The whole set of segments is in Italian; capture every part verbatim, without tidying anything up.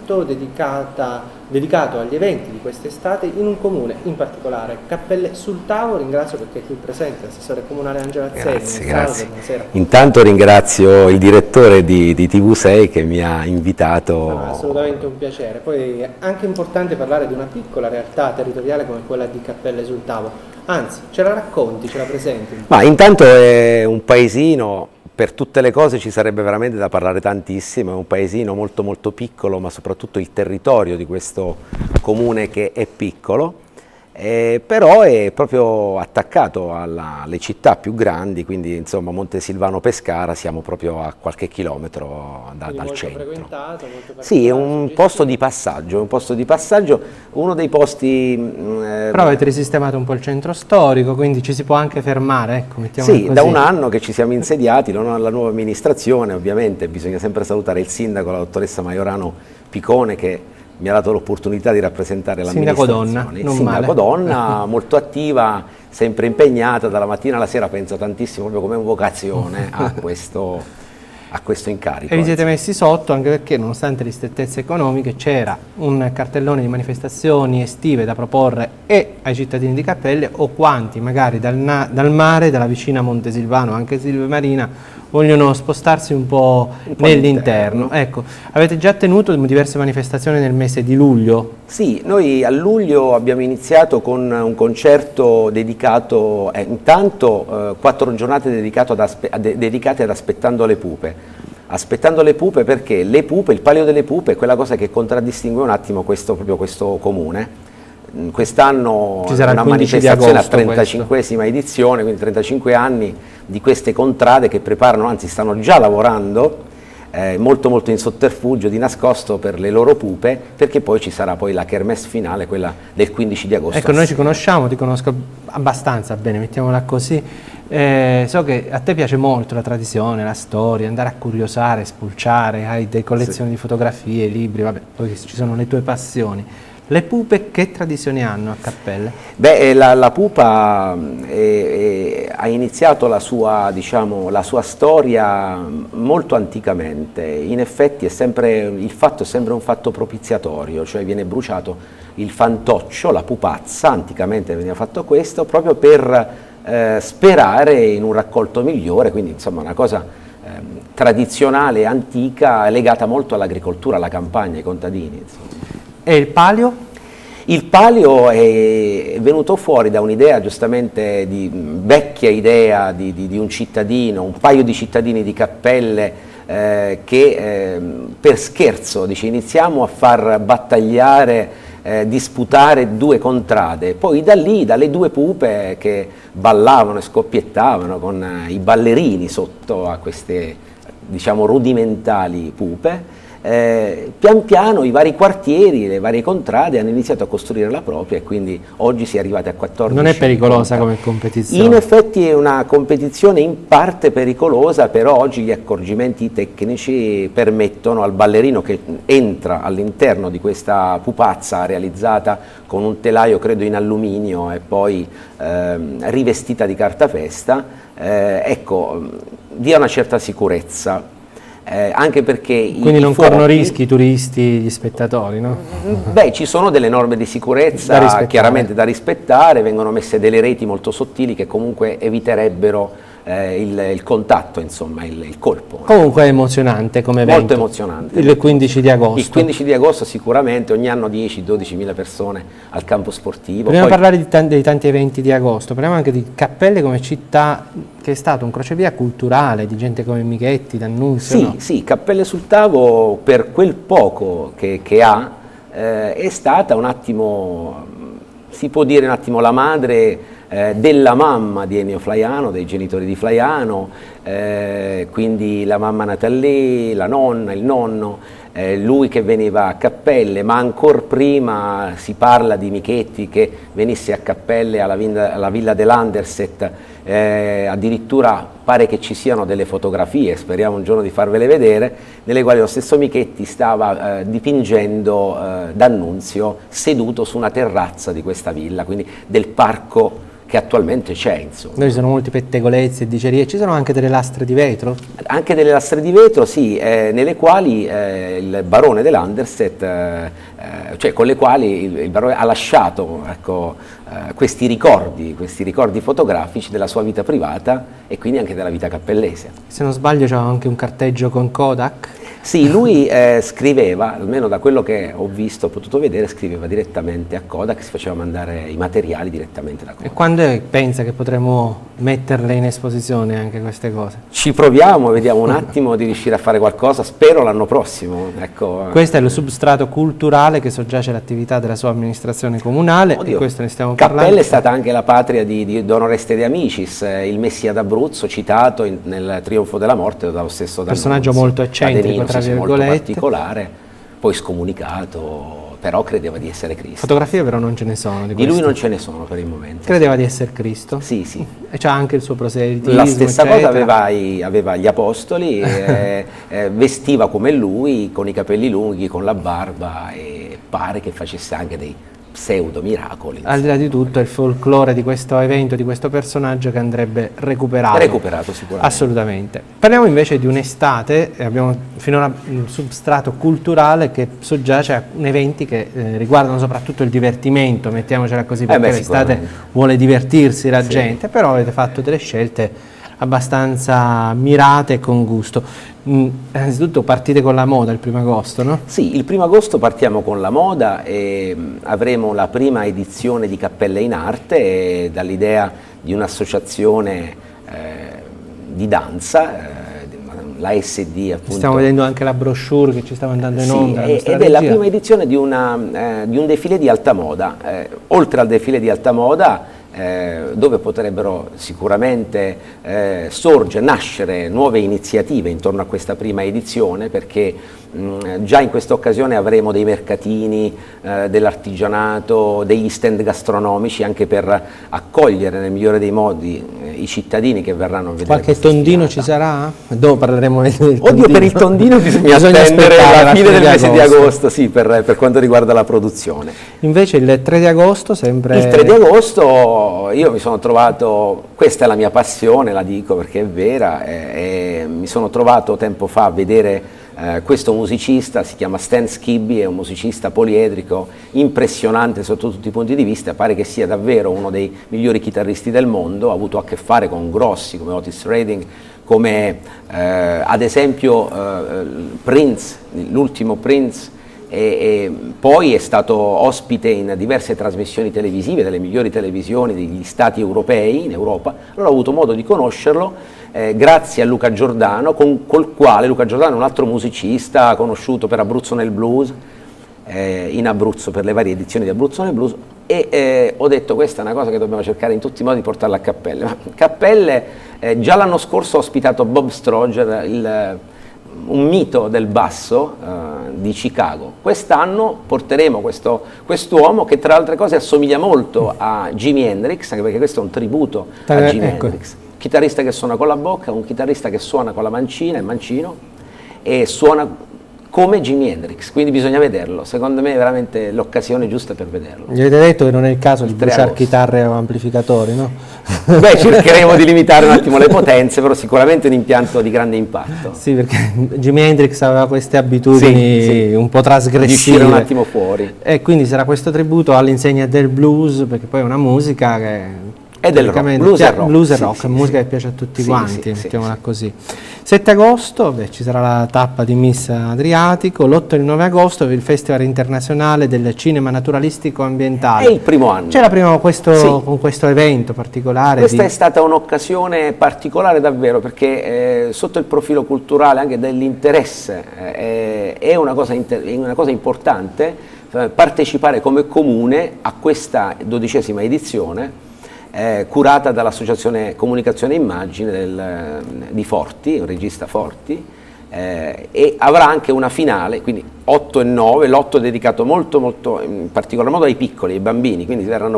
appuntamento dedicata, dedicato agli eventi di quest'estate in un comune in particolare, Cappelle sul Tavo. Ringrazio perché è qui presente l'assessore comunale Angela Azzegni. Grazie, grazie. Buonasera. Intanto ringrazio il direttore di, di T V sei che mi ha invitato. No, assolutamente un piacere. Poi è anche importante parlare di una piccola realtà territoriale come quella di Cappelle sul Tavo. Anzi, ce la racconti, ce la presenti? Ma intanto è un paesino, per tutte le cose ci sarebbe veramente da parlare tantissimo, è un paesino molto molto piccolo, ma soprattutto il territorio di questo comune che è piccolo, eh, però è proprio attaccato alla, alle città più grandi, quindi insomma Montesilvano Pescara siamo proprio a qualche chilometro da, dal molto centro. Frequentato, molto sì, è un posto di passaggio, un posto di passaggio, uno dei posti... Eh, Però avete risistemato un po' il centro storico, quindi ci si può anche fermare, ecco, mettiamola sì, così. da un anno che ci siamo insediati, la nuova amministrazione, ovviamente bisogna sempre salutare il sindaco, la dottoressa Maiorano Picone, che mi ha dato l'opportunità di rappresentare l'amministrazione. Sindaco donna, non Sindaco male. donna, molto attiva, sempre impegnata, dalla mattina alla sera pensa tantissimo, proprio come vocazione a questo, a questo incarico. E vi siete messi sotto anche perché, nonostante le ristrettezze economiche, c'era un cartellone di manifestazioni estive da proporre e ai cittadini di Cappelle o quanti magari dal, dal mare, dalla vicina Montesilvano, anche Silve Marina, vogliono spostarsi un po', po nell'interno. Ecco, avete già tenuto diverse manifestazioni nel mese di luglio? Sì, noi a luglio abbiamo iniziato con un concerto dedicato, eh, intanto eh, quattro giornate dedicato ad aspe de dedicate ad Aspettando le Pupe. Aspettando le Pupe perché le pupe, il Palio delle Pupe è quella cosa che contraddistingue un attimo questo, proprio questo comune. Quest'anno è una manifestazione a trentacinquesima edizione, quindi trentacinque anni di queste contrade che preparano, anzi stanno già lavorando eh, molto molto in sotterfugio, di nascosto per le loro pupe, perché poi ci sarà poi la kermesse finale, quella del quindici di agosto. Ecco, noi ci conosciamo, ti conosco abbastanza bene, mettiamola così. Eh, so che a te piace molto la tradizione, la storia, andare a curiosare, spulciare, hai delle collezioni sì. di fotografie, libri, vabbè, poi ci sono le tue passioni. Le pupe che tradizioni hanno a Cappelle? Beh, la, la pupa è, è, ha iniziato la sua, diciamo, la sua storia molto anticamente. In effetti è sempre, il fatto è sempre un fatto propiziatorio, cioè viene bruciato il fantoccio, la pupazza, anticamente veniva fatto questo, proprio per eh, sperare in un raccolto migliore, quindi insomma una cosa eh, tradizionale, antica, legata molto all'agricoltura, alla campagna, ai contadini. Insomma. E il palio? Il palio è venuto fuori da un'idea, giustamente, di vecchia idea di, di, di un cittadino, un paio di cittadini di Cappelle eh, che eh, per scherzo dice iniziamo a far battagliare, eh, disputare due contrade, poi da lì, dalle due pupe che ballavano e scoppiettavano con eh, i ballerini sotto a queste, diciamo, rudimentali pupe, Eh, pian piano i vari quartieri, le varie contrade hanno iniziato a costruire la propria e quindi oggi si è arrivati a quattordici. Non è pericolosa come competizione? In effetti è una competizione in parte pericolosa, però oggi gli accorgimenti tecnici permettono al ballerino che entra all'interno di questa pupazza realizzata con un telaio credo in alluminio e poi ehm, rivestita di cartapesta, eh, ecco, dia una certa sicurezza. Eh, anche perché quindi i, non i fuochi, corrono rischi i turisti, gli spettatori, no? Beh, ci sono delle norme di sicurezza da chiaramente da rispettare, vengono messe delle reti molto sottili che comunque eviterebbero eh, il, il contatto, insomma, il, il colpo. Comunque è emozionante come evento. Molto emozionante. Il quindici di agosto. Il quindici di agosto sicuramente, ogni anno dieci dodici mila persone al campo sportivo. Prima di Poi... parlare di tanti, dei tanti eventi di agosto, parliamo anche di Cappelle come città che è stato un crocevia culturale di gente come Michetti, D'Annunzio. Sì, no? sì, Cappelle sul Tavo per quel poco che, che ha eh, è stata un attimo, si può dire un attimo la madre eh, della mamma di Ennio Flaiano, dei genitori di Flaiano, eh, quindi la mamma Natallì, la nonna, il nonno, eh, lui che veniva a Cappelle, ma ancora prima si parla di Michetti che venisse a Cappelle alla villa, alla villa dell'Anderset. Eh, addirittura pare che ci siano delle fotografie, speriamo un giorno di farvele vedere, nelle quali lo stesso Michetti stava eh, dipingendo eh, D'Annunzio seduto su una terrazza di questa villa, quindi del parco che attualmente c'è, insomma. Noi ci sono molti pettegolezzi e dicerie, ci sono anche delle lastre di vetro? Anche delle lastre di vetro, sì, eh, nelle quali eh, il barone dell'Anderset, eh, cioè con le quali il, il barone ha lasciato, ecco, eh, questi ricordi, questi ricordi fotografici della sua vita privata e quindi anche della vita cappellese. Se non sbaglio c'era anche un carteggio con Kodak? Sì, lui eh, scriveva, almeno da quello che ho visto, ho potuto vedere, scriveva direttamente a Kodak, si faceva mandare i materiali direttamente da Kodak. E quando pensa che potremo metterle in esposizione anche queste cose? Ci proviamo, vediamo un attimo di riuscire a fare qualcosa, spero l'anno prossimo. Ecco. Questo è lo substrato culturale che soggiace all'attività della sua amministrazione comunale. Oddio, e questo ne stiamo Cappelle parlando. è stata anche la patria di, di Don Oreste de Amicis, eh, il Messia d'Abruzzo, citato in, nel Trionfo della Morte dallo stesso D'Annunzio. Personaggio molto eccentrico, tra sì, molto virgolette. particolare, poi scomunicato, però credeva di essere Cristo. Fotografie però non ce ne sono. Di, di lui non ce ne sono per il momento. Credeva di essere Cristo? Sì, sì. E c'ha anche il suo proselitismo, La stessa eccetera. cosa aveva, i, aveva gli apostoli, eh, eh, vestiva come lui, con i capelli lunghi, con la barba, e pare che facesse anche dei pseudo miracoli. Al di là di tutto è il folklore di questo evento, di questo personaggio che andrebbe recuperato. Recuperato sicuramente. Assolutamente. Parliamo invece di un'estate, abbiamo finora un substrato culturale che soggiace a eventi che eh, riguardano soprattutto il divertimento, mettiamocela così, perché eh beh, l'estate vuole divertirsi la sì. gente, però avete fatto delle scelte abbastanza mirate e con gusto. Mm, innanzitutto partite con la moda il primo agosto, no? Sì, il primo agosto partiamo con la moda e mh, avremo la prima edizione di Cappelle in Arte, e dall'idea di un'associazione eh, di danza, eh, la S D appunto. Stiamo vedendo anche la brochure che ci stava andando in Sì, onda. ed è la prima edizione di, una, eh, di un defilé di alta moda. Eh, oltre al defilé di alta moda, Eh, dove potrebbero sicuramente eh, sorgere, nascere nuove iniziative intorno a questa prima edizione, perché mh, già in questa occasione avremo dei mercatini eh, dell'artigianato, degli stand gastronomici, anche per accogliere nel migliore dei modi eh, i cittadini che verranno a vedere. Qualche tondino ci sarà? Dopo parleremo del tondino. Oddio, per il tondino bisogna, bisogna attendere la fine del mese di agosto, sì, per, per quanto riguarda la produzione. Invece il tre di agosto sempre... Il tre di agosto io mi sono trovato, questa è la mia passione, la dico perché è vera, e, e mi sono trovato tempo fa a vedere eh, questo musicista, si chiama Stan Skibby, è un musicista poliedrico, impressionante sotto tutti i punti di vista, pare che sia davvero uno dei migliori chitarristi del mondo, ha avuto a che fare con grossi come Otis Redding, come eh, ad esempio eh, Prince, l'ultimo Prince, e, e poi è stato ospite in diverse trasmissioni televisive, delle migliori televisioni degli stati europei, in Europa. Allora ho avuto modo di conoscerlo eh, grazie a Luca Giordano, con, col quale Luca Giordano è un altro musicista conosciuto per Abruzzo nel Blues, eh, in Abruzzo per le varie edizioni di Abruzzo nel Blues, e eh, ho detto questa è una cosa che dobbiamo cercare in tutti i modi di portarla a Cappelle. Ma Cappelle, eh, già l'anno scorso ho ospitato Bob Stroger, il un mito del basso uh, di Chicago. Quest'anno porteremo questo quest'uomo che tra altre cose assomiglia molto a Jimi Hendrix, anche perché questo è un tributo a Jimi ecco. Hendrix. Chitarrista che suona con la bocca, un chitarrista che suona con la mancina, il mancino, e suona come Jimi Hendrix, quindi bisogna vederlo. Secondo me è veramente l'occasione giusta per vederlo. Gli avete detto che non è il caso di bruciare chitarre o amplificatori, no? Beh, cercheremo di limitare un attimo le potenze, però sicuramente un impianto di grande impatto. Sì, perché Jimi Hendrix aveva queste abitudini sì, sì. un po' trasgressive. Di uscire un attimo fuori. E quindi sarà questo tributo all'insegna del blues, perché poi è una musica che... È del rock, blues e rock, blues e sì, rock, sì, musica sì. che piace a tutti sì, quanti, sì, mettiamola sì, così. sette agosto beh, ci sarà la tappa di Miss Adriatico, l'otto e il nove agosto il Festival Internazionale del Cinema Naturalistico Ambientale. È il primo anno. C'è la prima questo, sì. con questo evento particolare. Questa di... è stata un'occasione particolare davvero, perché eh, sotto il profilo culturale anche dell'interesse eh, è una cosa, una cosa importante eh, partecipare come comune a questa dodicesima edizione Eh, curata dall'Associazione Comunicazione e Immagine del, di Forti, un regista Forti, eh, e avrà anche una finale, quindi otto e nove, l'otto è dedicato molto, molto, in particolar modo ai piccoli, ai bambini, quindi verranno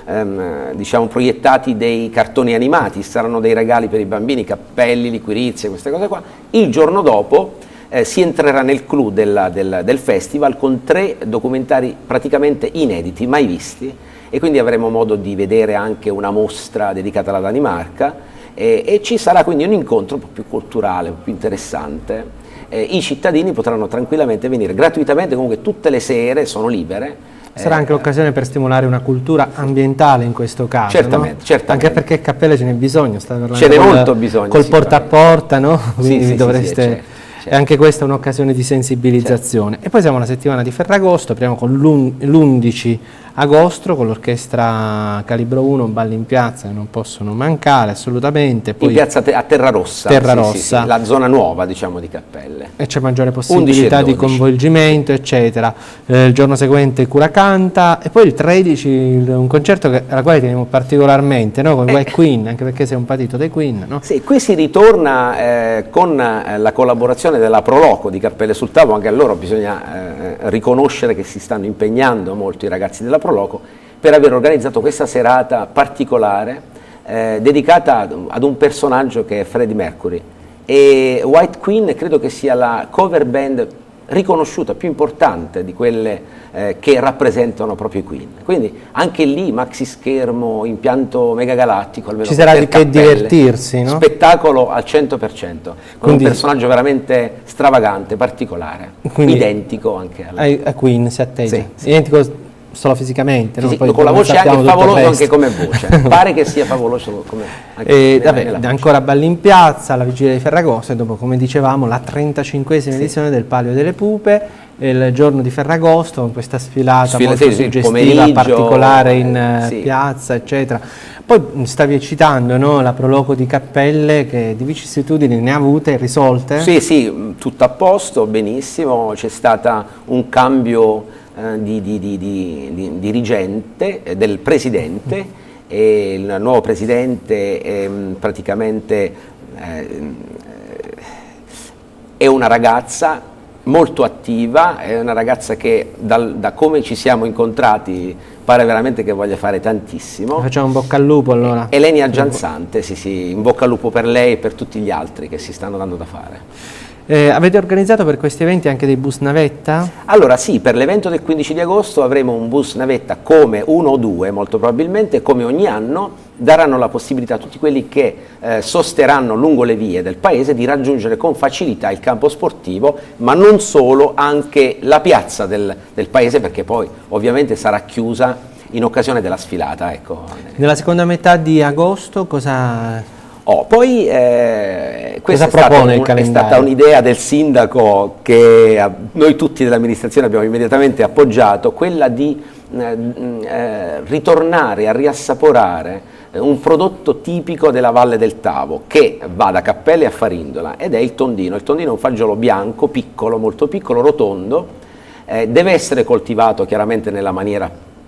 ehm, diciamo, proiettati dei cartoni animati, saranno dei regali per i bambini, cappelli, liquirizie, queste cose qua. Il giorno dopo eh, si entrerà nel clou della, del, del festival con tre documentari praticamente inediti, mai visti, e quindi avremo modo di vedere anche una mostra dedicata alla Danimarca e, e ci sarà quindi un incontro un po' più culturale, un po' più interessante. Eh, I cittadini potranno tranquillamente venire gratuitamente, comunque tutte le sere sono libere. Sarà anche l'occasione per stimolare una cultura ambientale in questo caso, certamente, no? certamente. Anche perché Cappelle ce n'è bisogno, ce n'è molto bisogno, col porta a porta, no? Quindi sì, sì, dovreste... sì, sì, certo. E anche questa è un'occasione di sensibilizzazione. Certo. E poi siamo alla settimana di Ferragosto, apriamo con l'undici agosto con l'orchestra Calibro uno, balli in piazza che non possono mancare assolutamente. Poi in piazza te a Terra Rossa, Terra sì, Rossa. Sì, sì, la zona nuova, diciamo, di Cappelle. E c'è maggiore possibilità di coinvolgimento, eccetera. Eh, il giorno seguente Cura Canta e poi il tredici il, un concerto che, alla quale teniamo particolarmente, no? Con i eh. White Queen, anche perché sei un patito dei Queen, no? Sì, qui si ritorna eh, con eh, la collaborazione della Proloco di Cappelle sul Tavo. Anche a loro bisogna eh, riconoscere che si stanno impegnando molto i ragazzi della Proloco per aver organizzato questa serata particolare eh, dedicata ad un personaggio che è Freddie Mercury, e White Queen credo che sia la cover band riconosciuta più importante di quelle eh, che rappresentano proprio i Queen, quindi anche lì maxi schermo, impianto megagalattico, almeno ci sarà di che divertirsi, no? Spettacolo al cento per cento, con quindi, un personaggio veramente stravagante, particolare, quindi, identico anche alla... ai, a Queen, si attende, sì, identico solo fisicamente, sì, no? sì, Poi con la voce anche favoloso anche come voce, pare che sia favoloso come anche e, vabbè, ancora balli in piazza, la vigilia di Ferragosto e dopo, come dicevamo, la trentacinquesima sì. edizione del Palio delle Pupe, il giorno di Ferragosto con questa sfilata Sfila, molto sì, suggestiva, particolare in eh, sì. piazza, eccetera. Poi stavi citando, no, la Proloco di Cappelle, che di vicissitudini ne ha avute, risolte? Sì, sì, tutto a posto, benissimo, c'è stato un cambio Di, di, di, di, di dirigente, eh, del presidente, e il nuovo presidente è, praticamente eh, è una ragazza molto attiva, è una ragazza che dal, da come ci siamo incontrati pare veramente che voglia fare tantissimo. Facciamo un bocca al lupo allora. Elenia Gianzante, sì sì, in bocca al lupo per lei e per tutti gli altri che si stanno dando da fare. Eh, avete organizzato per questi eventi anche dei bus navetta? Allora sì, per l'evento del quindici di agosto avremo un bus navetta come uno o due molto probabilmente, come ogni anno daranno la possibilità a tutti quelli che eh, sosteranno lungo le vie del paese di raggiungere con facilità il campo sportivo, ma non solo, anche la piazza del, del paese, perché poi ovviamente sarà chiusa in occasione della sfilata. Ecco. Nella seconda metà di agosto cosa... Oh, poi eh, questa Cosa propone il è stata un'idea del sindaco che noi tutti dell'amministrazione abbiamo immediatamente appoggiato, quella di eh, eh, ritornare a riassaporare un prodotto tipico della Valle del Tavo che va da Cappelle a Farindola, ed è il tondino. Il tondino è un fagiolo bianco, piccolo, molto piccolo, rotondo, eh, deve essere coltivato chiaramente nella maniera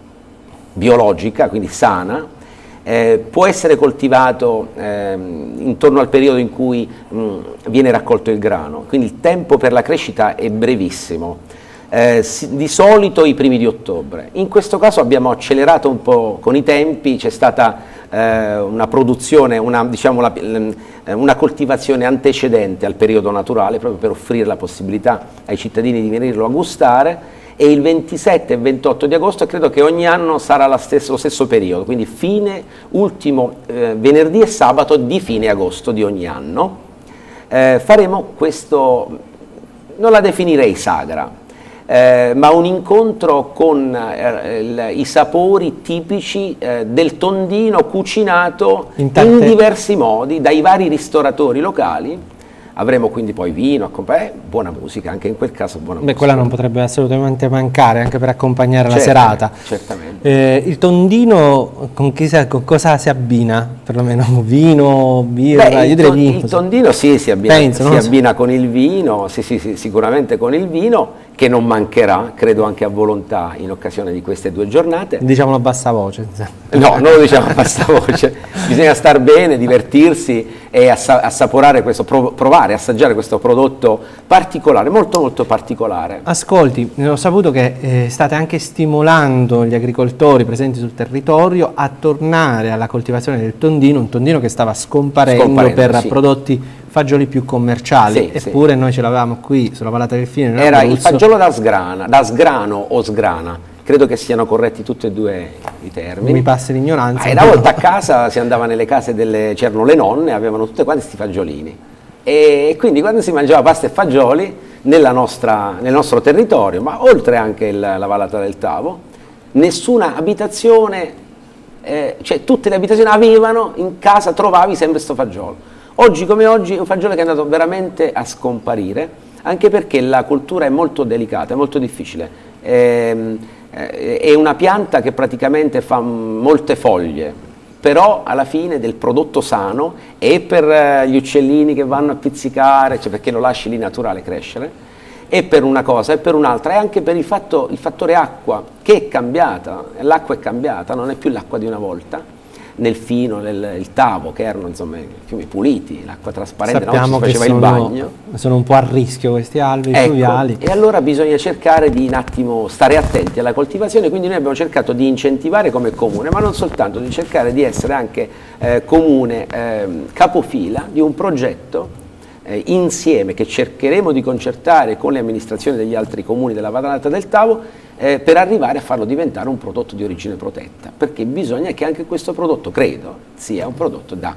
biologica, quindi sana. Eh, può essere coltivato eh, intorno al periodo in cui mh, viene raccolto il grano, quindi il tempo per la crescita è brevissimo, eh, si, di solito i primi di ottobre. In questo caso abbiamo accelerato un po' con i tempi, c'è stata eh, una produzione, una, diciamo la, una coltivazione antecedente al periodo naturale, proprio per offrire la possibilità ai cittadini di venirlo a gustare. E il ventisette e ventotto di agosto credo che ogni anno sarà stesso, lo stesso periodo, quindi fine, ultimo eh, venerdì e sabato di fine agosto di ogni anno. Eh, faremo questo, non la definirei sagra, eh, ma un incontro con eh, il, i sapori tipici eh, del tondino cucinato in, in diversi modi dai vari ristoratori locali. Avremo quindi poi vino, eh, buona musica, anche in quel caso buona Beh, musica. quella non potrebbe assolutamente mancare, anche per accompagnare Certo, la serata. Certamente. Eh, il tondino con, chi sa, con cosa si abbina? Perlomeno vino, birra? Beh, io il, direi ton, vino. Il tondino sì, si abbina, Penso, si so. abbina con il vino, sì, sì, sì, sicuramente con il vino, che non mancherà, credo anche a volontà, in occasione di queste due giornate. Diciamolo a bassa voce. No, non lo diciamo a bassa voce, bisogna star bene, divertirsi e assa assaporare questo, provare, assaggiare questo prodotto particolare, molto molto particolare. Ascolti, ho saputo che eh, state anche stimolando gli agricoltori presenti sul territorio a tornare alla coltivazione del tondino, un tondino che stava scomparendo, scomparendo per sì. prodotti fagioli più commerciali, sì, eppure sì. noi ce l'avevamo qui sulla Vallata del Fieno. Era il fagiolo da sgrana, da sgrano o sgrana, credo che siano corretti tutti e due i termini. Mi passa l'ignoranza. E una volta a casa si andava nelle case delle, c'erano le nonne, avevano tutte quante questi fagiolini. E quindi quando si mangiava pasta e fagioli nella nostra, nel nostro territorio, ma oltre anche il, la Vallata del Tavo, nessuna abitazione, eh, cioè tutte le abitazioni avevano, in casa trovavi sempre questo fagiolo. Oggi come oggi è un fagiolo che è andato veramente a scomparire, anche perché la cultura è molto delicata, è molto difficile. È, è una pianta che praticamente fa molte foglie, però alla fine del prodotto sano è per gli uccellini che vanno a pizzicare, cioè perché lo lasci lì naturale crescere, e per una cosa e per un'altra, e anche per il, fatto, il fattore acqua, che è cambiata, l'acqua è cambiata, non è più l'acqua di una volta. Nel Fino, nel il Tavo, che erano insomma i fiumi puliti, l'acqua trasparente, sappiamo no? Ci si faceva che sono, il bagno. Sono un po' a rischio questi alvei ecco, fluviali. E allora bisogna cercare di un attimo stare attenti alla coltivazione, quindi noi abbiamo cercato di incentivare come comune, ma non soltanto, di cercare di essere anche eh, comune eh, capofila di un progetto eh, insieme che cercheremo di concertare con le amministrazioni degli altri comuni della Vallata del Tavo, Eh, per arrivare a farlo diventare un prodotto di origine protetta, perché bisogna che anche questo prodotto, credo, sia un prodotto da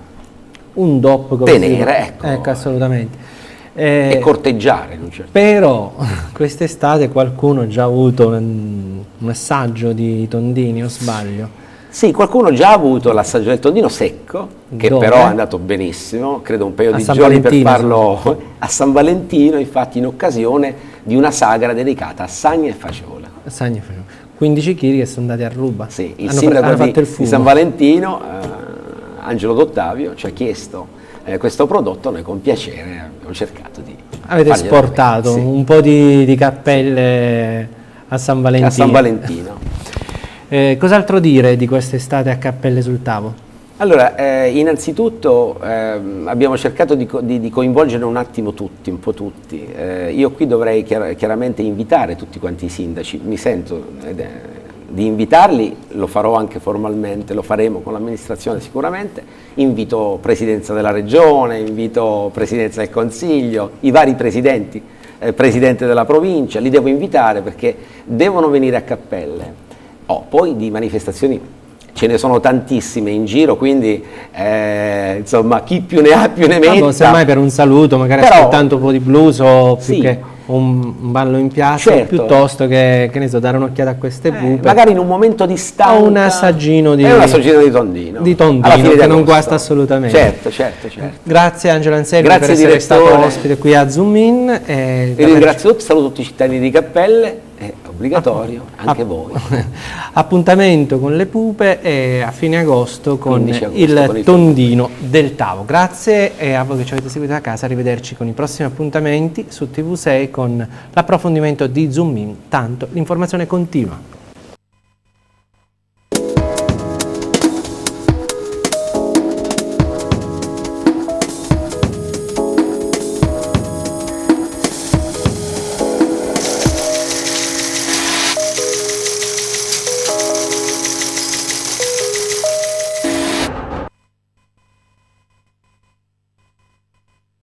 un D O P come tenere, ecco, ecco, assolutamente. Eh, e corteggiare. In un certo però quest'estate qualcuno ha già avuto un, un assaggio di tondini, o sbaglio? Sì, qualcuno già ha avuto l'assaggio del tondino secco, che Dove? però è andato benissimo, credo un paio a di San giorni per Valentino, farlo a San Valentino, infatti in occasione di una sagra dedicata a sagna e faciola. Sagna, quindici chili che sono andati a ruba. Sì, il hanno, sindaco hanno di, fatto il di fumo. San Valentino, eh, Angelo D'Ottavio, ci ha chiesto eh, questo prodotto, noi con piacere abbiamo cercato di avete esportato sì. un po' di, di cappelle a San Valentino. A San Valentino. Eh, cos'altro dire di quest'estate a Cappelle sul Tavo? Allora, eh, innanzitutto eh, abbiamo cercato di, di, di coinvolgere un attimo tutti, un po' tutti. Eh, io qui dovrei chiar chiaramente invitare tutti quanti i sindaci, mi sento eh, di invitarli, lo farò anche formalmente, lo faremo con l'amministrazione sicuramente, invito Presidenza della Regione, invito Presidenza del Consiglio, i vari presidenti, eh, Presidente della Provincia, li devo invitare perché devono venire a Cappelle. Oh, poi di manifestazioni ce ne sono tantissime in giro, quindi eh, insomma chi più ne ha più ne metta. No, semmai per un saluto, magari Però, ascoltando un po' di blues o più sì. che un, un ballo in piazza, certo. piuttosto che, che ne so, dare un'occhiata a queste eh, pupe. magari in un momento di stanca. O un assaggino di, un assaggino di tondino. Di tondino, alla fine che di non agosto. guasta assolutamente. Certo, certo, certo. Grazie Angelo Ansegri per essere direttore. stato ospite qui a Zoom In. E Vi ringrazio tutti, saluto tutti i cittadini di Cappelle, è obbligatorio, App anche voi. Appuntamento con le pupe e a fine agosto con agosto, il con il tondino del Tavo. Grazie e a voi che ci avete seguito da casa, arrivederci con i prossimi appuntamenti su T V sei con l'approfondimento di Zoom In, tanto l'informazione continua.